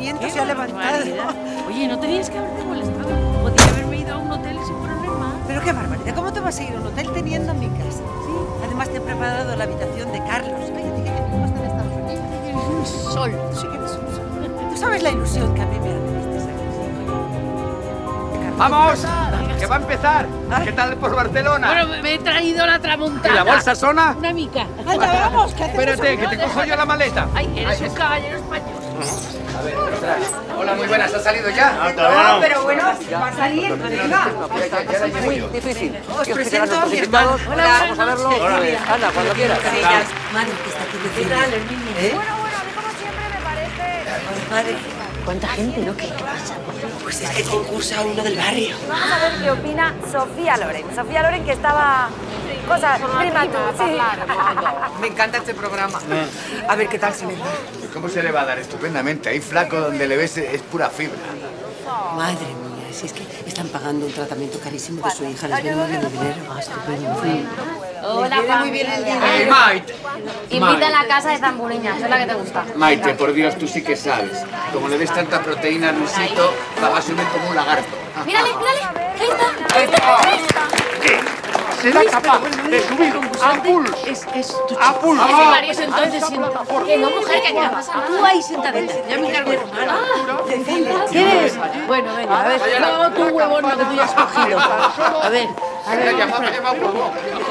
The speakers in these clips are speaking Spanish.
viento se ha levantado. Oye, no tenías que haberte molestado. Podría haberme ido a un hotel sin problema. Pero qué barbaridad, ¿cómo te vas a ir a un hotel teniendo mi casa? Sí. Además te he preparado la habitación de Carlos. Fíjate que cómo está en Estados Unidos. Eres un sol. Sí que eres un sol. Tú sabes la ilusión que a mí me hace este sacrificio. ¡Vamos! ¡Que va a empezar! ¿Qué tal por Barcelona? Bueno, me he traído la tramontana. ¿Y la bolsa sona? Una mica. Anda, vamos, ¿qué hacemos? Espérate, que te cojo yo la maleta. Ay, eres un caballero español. A ver, ostras. Hola, muy buenas. ¿Has salido ya? No, pero bueno, va a salir. Venga. Ya muy difícil. Os presento a mi hermano. Hola, Vamos a verlo. Ana, cuando quieras. Madre, que está aquí de ¿Qué tal, Herminia? Bueno, a mí como siempre me parece. Madre, ¿Cuánta gente, no? ¿Qué pasa? pues es que concursa uno del barrio. Vamos a ver qué opina Sofía Loren. Sofía Loren que estaba... Cosas, prima tú, sí. Me encanta este programa. A ver qué tal se le da. ¿Cómo se le va a dar? Estupendamente. Ahí flaco donde le ves es pura fibra. Madre mía, si es que están pagando un tratamiento carísimo de su hija, les viene muy bien el dinero. Ah, estupendo. Hola, Les viene muy bien el dinero. ¡Hey, Maite! Invita a la casa de Zambureña, es la que te gusta. Maite, por Dios, tú sí que sabes. Como le des tanta proteína al Luisito, la va a subir como un lagarto. Mírale, ahí está. Será capaz de subir a pulso. Es tu A pulso. chico. María, entonces siéntate. Que no, mujer, que ya pasa. Tú ahí sentadita. Ya me encargo de ¿Qué es? Bueno, venga, a ver. No, tu huevón, lo que tú ya has cogido. A ver. Me ha llamado huevón.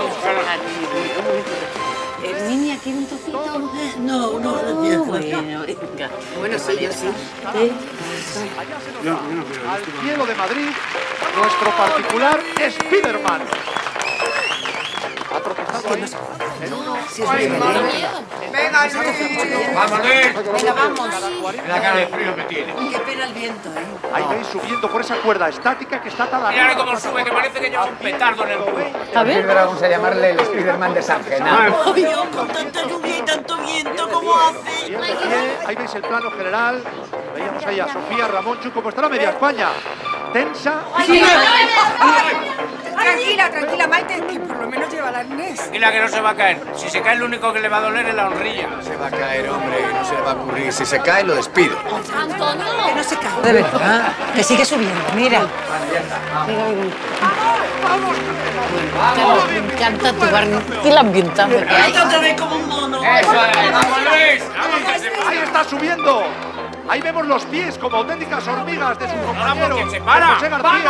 Herminia, ¿quiere un trocito? No quiero. Bueno, venga. Bueno, sí, yo sí. Al cielo de Madrid, nuestro particular Spiderman. Ha tropezado ahí en uno. Venga, Luis. ¡Vamos, Luis! Venga, vamos. La cara de frío que tiene. Qué pena el viento, ¿eh? Ahí veis subiendo por esa cuerda estática que está atada. Mira cómo sube, que parece que lleva un petardo en el culo. A ver. Vamos a llamarle el Spiderman de San Genaro. Ay, Dios, con tanta lluvia y tanto viento, ¿cómo hace? Bien, ahí veis el plano general. Veíamos ahí a Sofía, Ramón, Chu, como estará media España. Tensa. Tranquila, Maite, que por lo menos lleva el arnés. Tranquila que no se va a caer. Si se cae, lo único que le va a doler es la honrilla. Se va a caer, hombre, no se le va a ocurrir. Si se cae, lo despido. Antonio. Que no se cae. De verdad, que sigue subiendo, mira. Me encanta tu barrio. Y el ambientazo que hay. Otra vez como un mono. ¡Eso es! ¡Vamos, Luis! ¡Vamos, que se Ahí está subiendo. Ahí vemos los pies como auténticas hormigas de sus compañeros. porque se para. José García.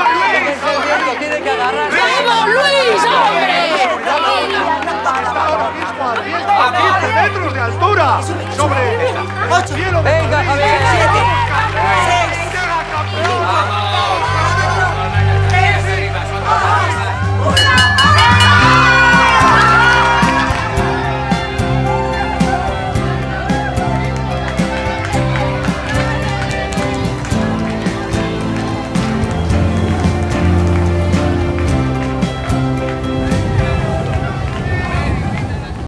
¡Vamos, Luis, hombre! Está ahora mismo al viento a 15 metros de altura sobre el cielo de Venga, Madrid. Javier, 7, 6, Llega campeón. ¡Vamos!